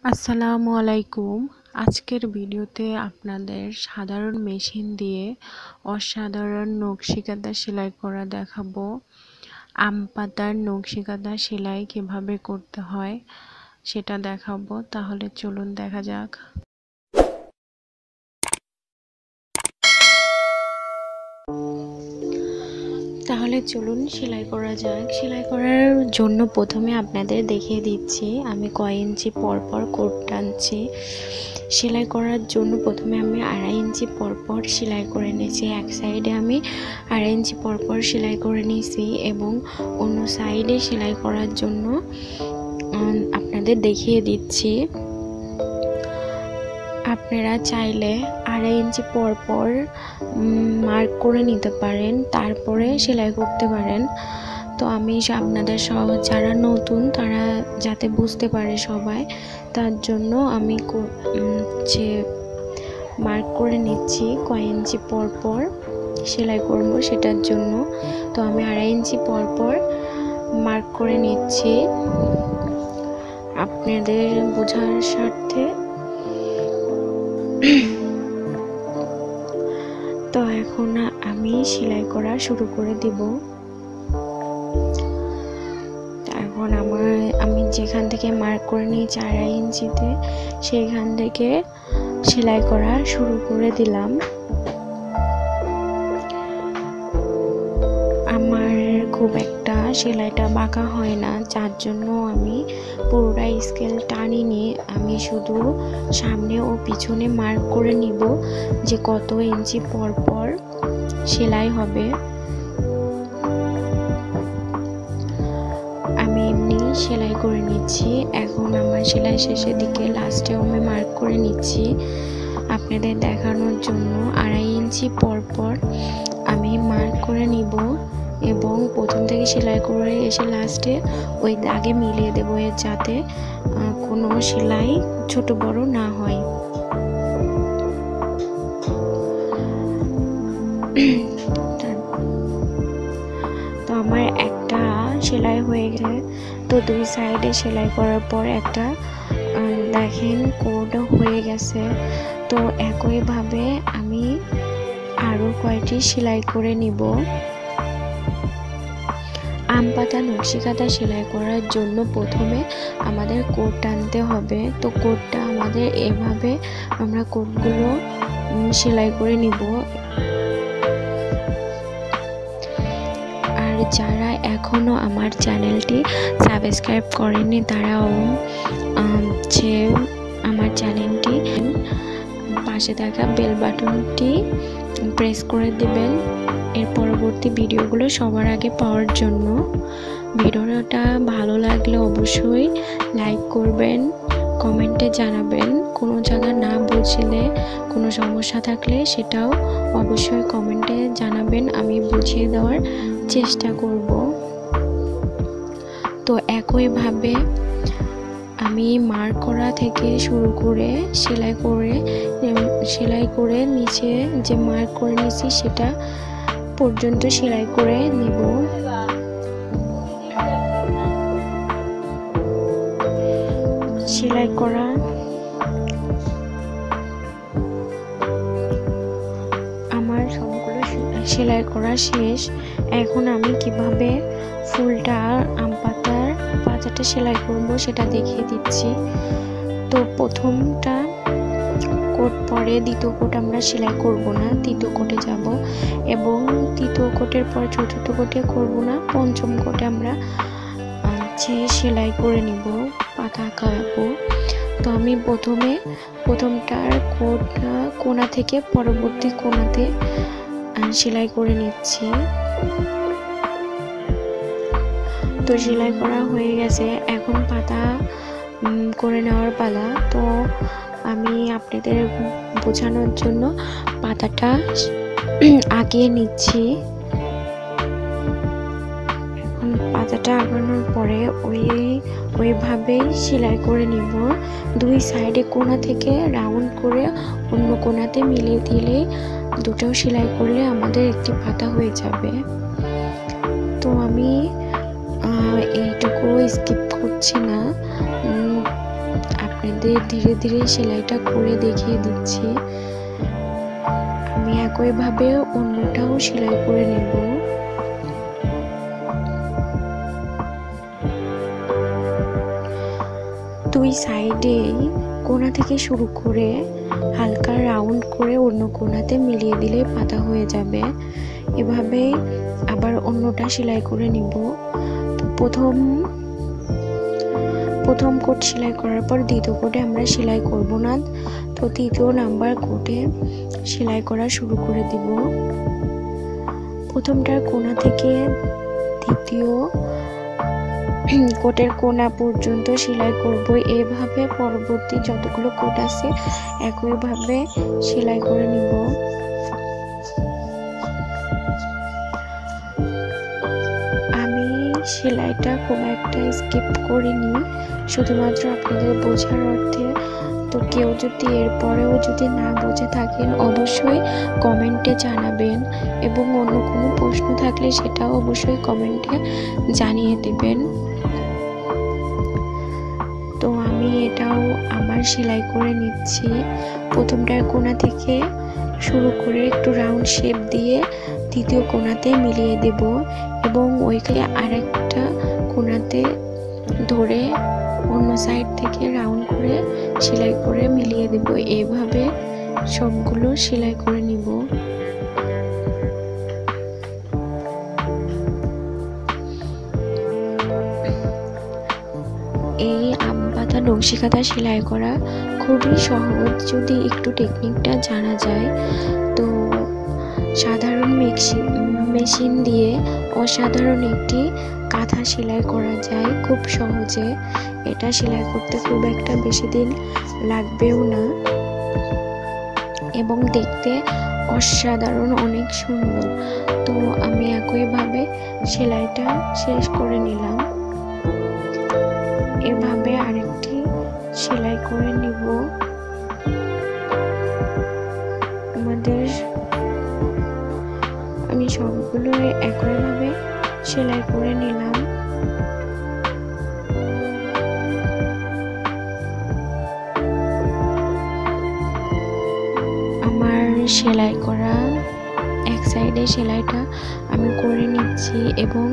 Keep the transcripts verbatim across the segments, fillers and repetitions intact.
আসসালামু আলাইকুম। আজকের ভিডিওতে আপনাদের সাধারণ মেশিন দিয়ে অসাধারণ নকশিকাঁথা সেলাই করা দেখাবো। আম পাতার নকশিকাঁথা সেলাই কিভাবে করতে হয় সেটা দেখাবো। তাহলে চলুন দেখা যাক। তাহলে চলুন সেলাই করা যাক। সেলাই করার জন্য প্রথমে আপনাদের দেখিয়ে দিচ্ছি আমি কয় ইঞ্চি পর পর কোট টানছি। সেলাই করার জন্য প্রথমে আমি আড়াই ইঞ্চি পর পর সেলাই করে নিয়েছি। এক সাইডে আমি আড়াই ইঞ্চি পর পর সেলাই করে নিয়েছি এবং অন্য সাইডে সেলাই করার জন্য আপনাদের দেখিয়ে দিচ্ছি। আপনারা চাইলে আড়াই ইঞ্চি পর পর মার্ক করে নিতে পারেন, তারপরে সেলাই করতে পারেন। তো আমি আপনাদের সহ যারা নতুন তারা যাতে বুঝতে পারে সবাই, তার জন্য আমি যে মার্ক করে নিচ্ছি কয় ইঞ্চি পর পর সেলাই করব সেটার জন্য। তো আমি আড়াই ইঞ্চি পর পর মার্ক করে নিচ্ছি আপনাদের বোঝার স্বার্থে। তো এখন আমি সেলাই করা শুরু করে দিব। এখন আমার আমি যেখান থেকে মার্ক করে নিয়েছি আড়াই ইঞ্চিতে সেখান থেকে সেলাই করা শুরু করে দিলাম। আমার খুব একটা সেলাইটা বাঁকা হয় না, যার জন্য আমি পুরোটা স্কেল টানিনি। আমি শুধু সামনে ও পিছনে মার্ক করে নিব যে কত ইঞ্চি পর পর সেলাই হবে। আমি এমনি সেলাই করে নিচ্ছি। এখন আমার সেলাই শেষের দিকে লাস্টেও আমি মার্ক করে নিচ্ছি আপনাদের দেখানোর জন্য। আড়াই ইঞ্চি পর পর আমি মার্ক করে নিব এবং প্রথম থেকে সেলাই করে এসে লাস্টে ওই দাগে মিলিয়ে দেব, এর যাতে কোনো সেলাই ছোট বড় না হয়। তো আমার একটা সেলাই হয়ে গেছে। তো দুই সাইডে সেলাই করার পর একটা দেখেন কোড হয়ে গেছে। তো একইভাবে আমি আরো কয়টি সেলাই করে নিব। আম পাতা নকশিকাঁথা সেলাই করার জন্য প্রথমে আমাদের কোট টানতে হবে। তো কোটটা আমাদের এভাবে আমরা কোটগুলো সেলাই করে নিব। আর যারা এখনো আমার চ্যানেলটি সাবস্ক্রাইব করেনি তারাও যে আমার চ্যানেলটি পাশে থাকা বেল বাটনটি প্রেস করে দিবেন এর পরবর্তী ভিডিওগুলো সবার আগে পাওয়ার জন্য। ভিডিওটা ভালো লাগলে অবশ্যই লাইক করবেন, কমেন্টে জানাবেন। কোনো জায়গা না বুঝলে কোনো সমস্যা থাকলে সেটাও অবশ্যই কমেন্টে জানাবেন, আমি বুঝিয়ে দেওয়ার চেষ্টা করব। তো একইভাবে আমি মার্ক করা থেকে শুরু করে সেলাই করে সেলাই করে নিচে যে মার্ক করে নিয়েছি সেটা পর্যন্ত সেলাই করে নিব। সেলাই করা আমার সবগুলো সেলাই করা শেষ। এখন আমি কিভাবে ফুলটা আম পাতার পাতাটা সেলাই করব সেটা দেখিয়ে দিচ্ছি। তো প্রথমটা কোট পরে দ্বিতীয় কোট আমরা সেলাই করব না, তৃতীয় কোটে যাব এবং তৃতীয় কোটের পর চতুর্থ কোটে করব না, পঞ্চম কোটে আমরা যে সেলাই করে নিব, পাতা আঁকাবো। তো আমি প্রথমে প্রথমটার কোটটা কোণা থেকে পরবর্তী কোণাতে সেলাই করে নিচ্ছি। তো সেলাই করা হয়ে গেছে, এখন পাতা করে নেওয়ার পালা। তো আমি আপনাদের বোঝানোর জন্য পাতাটা আঁকিয়ে নিচ্ছি। এখন পাতাটা আঁকানোর পরে ওই ওইভাবেই সেলাই করে নিব। দুই সাইডে কোণা থেকে রাউন্ড করে অন্য কোণাতে মিলিয়ে দিলে দুটো সেলাই করলে আমাদের একটি পাতা হয়ে যাবে। তো আমি এইটুকু স্কিপ করছি না, আপনাদের ধীরে ধীরে সেলাইটা করে দেখিয়ে দিচ্ছি। আমি একইভাবে অন্যটাও সেলাই করে নেব। দুই সাইডেই কোণা থেকে শুরু করে হালকা রাউন্ড করে অন্য কোণাতে মিলিয়ে দিলে পাতা হয়ে যাবে। এভাবে আবার অন্যটা সেলাই করে নিব। তো প্রথম প্রথম কোট সেলাই করার পর দ্বিতীয় কোটে আমরা সেলাই করব না, তো তৃতীয় নাম্বার কোটে সেলাই করা শুরু করে দিব। প্রথমটার কোণা থেকে দ্বিতীয় কোটের কোণা পর্যন্ত সেলাই করব। এভাবে পরবর্তী যতগুলো কোট আছে একইভাবে সেলাই করে নিব। আমি সেলাইটা খুব একটা স্কিপ করিনি, শুধুমাত্র আপনাদের বোঝার অর্থে। তো কেউ যদি এরপরেও যদি না বুঝে থাকেন অবশ্যই কমেন্টে জানাবেন, এবং অন্য কোনো প্রশ্ন থাকলে সেটাও অবশ্যই কমেন্টে জানিয়ে দেবেন। তো আমি এটাও আমার সেলাই করে নিচ্ছি। প্রথমটার কোণা থেকে শুরু করে একটু রাউন্ড শেপ দিয়ে দ্বিতীয় কোণাতে মিলিয়ে দেব, এবং ওইকে আরেকটা কোণাতে ধরে অন্য সাইড থেকে রাউন্ড করে সেলাই করে মিলিয়ে দেব। এভাবে সবগুলো সেলাই করে নিব। এই আম পাতা নকশি কাঁথা সেলাই করা খুবই সহজ যদি একটু টেকনিকটা জানা যায়। তো সাধারণ মেশিন মেশিন দিয়ে অসাধারণ একটি কাঁথা সেলাই করা যায় খুব সহজে। এটা সেলাই করতে খুব একটা বেশি দিন লাগবেও না, এবং দেখতে অসাধারণ অনেক সুন্দর। তো আমি একইভাবে সেলাইটা শেষ করে নিলাম। এভাবে আরেকটি সেলাই করে নিব। আমাদের আমি সবগুলো একইভাবে সেলাই করে নিলাম। আমার সেলাই করা এক সাইডে সেলাইটা আমি করে নিচ্ছি, এবং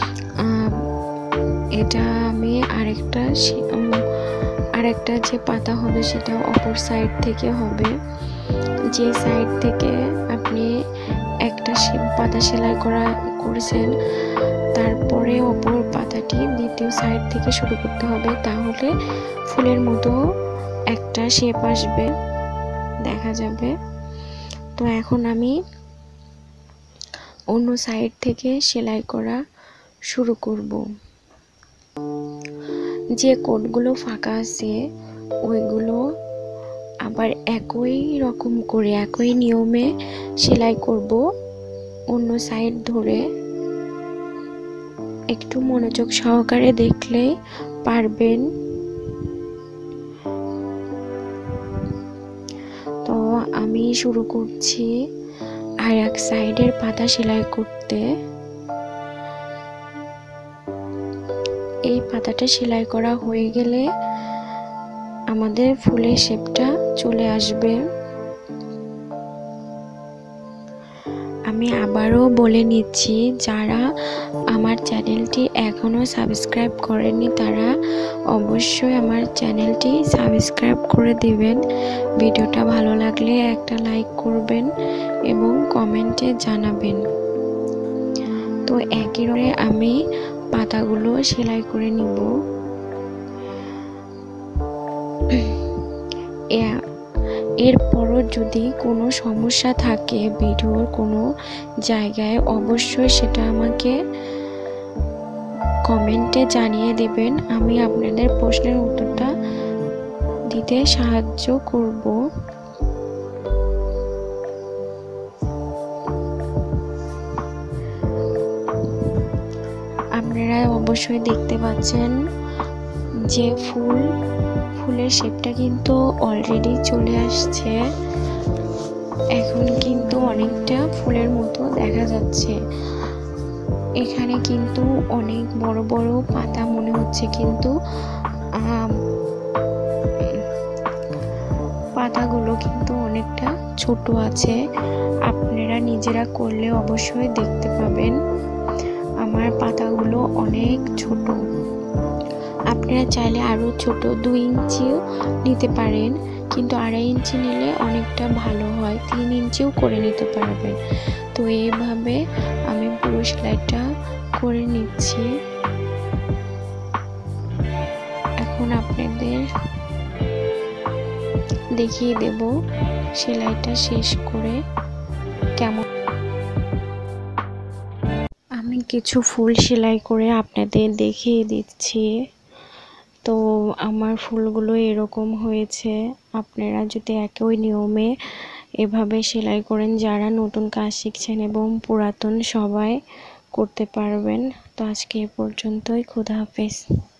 এটা আমি আরেকটা আরেকটা যে পাতা হবে সেটা অপর সাইড থেকে হবে। যে সাইড থেকে আপনি একটা পাতা সেলাই করা করেছেন তারপরে অপর পাতাটি দ্বিতীয় সাইড থেকে শুরু করতে হবে, তাহলে ফুলের মতো একটা শেপ আসবে, দেখা যাবে। তো এখন আমি অন্য সাইড থেকে সেলাই করা শুরু করব। যে কোটগুলো ফাঁকা আছে ওইগুলো আবার একই রকম করে একই নিয়মে সেলাই করব অন্য সাইড ধরে। একটু মনোযোগ সহকারে দেখলে পারবেন। তো আমি শুরু করছি আর এক সাইডের পাতা সেলাই করতে। এই পাতাটা সেলাই করা হয়ে গেলে আমাদের ফুলের শেপটা চলে আসবে। আমি আবারও বলে নিচ্ছি, যারা আমার চ্যানেলটি এখনো সাবস্ক্রাইব করেননি তারা অবশ্যই আমার চ্যানেলটি সাবস্ক্রাইব করে দিবেন। ভিডিওটা ভালো লাগলে একটা লাইক করবেন এবং কমেন্টে জানাবেন। তো একই রকম আমি পাতাগুলো সেলাই করে নিব। এরপরও যদি কোনো সমস্যা থাকে ভিডিওর কোনো জায়গায় অবশ্যই সেটা আমাকে কমেন্টে জানিয়ে দিবেন। আমি আপনাদের প্রশ্নের উত্তরটা দিতে সাহায্য করব। আপনারা অবশ্যই দেখতে পাচ্ছেন যে ফুল ফুলের শেপটা কিন্তু অলরেডি চলে আসছে। এখন কিন্তু অনেকটা ফুলের মতো দেখা যাচ্ছে। এখানে কিন্তু অনেক বড় বড় পাতা মনে হচ্ছে, কিন্তু পাতাগুলো কিন্তু অনেকটা ছোট আছে, আপনারা নিজেরা করলে অবশ্যই দেখতে পাবেন আমার পাতাগুলো অনেক ছোট। আপনারা চাইলে আরও ছোট দুই ইঞ্চিও নিতে পারেন, কিন্তু আড়াই ইঞ্চি নিলে অনেকটা ভালো হয়, তিন ইঞ্চিও করে নিতে পারবেন। তো এইভাবে আমি পুরো সেলাইটা করে নিচ্ছি। এখন আপনাদের দেখিয়ে দেব সেলাইটা শেষ করে কেমন। আমি কিছু ফুল সেলাই করে আপনাদের দেখিয়ে দিচ্ছি। তো আমার ফুলগুলো এরকম হয়েছে। আপনারা যদি একই নিয়মে এভাবে সেলাই করেন, যারা নতুন কাজ শিখছেন এবং পুরাতন সবাই করতে পারবেন। তো আজকে এ পর্যন্তই, খুদা হাফেজ।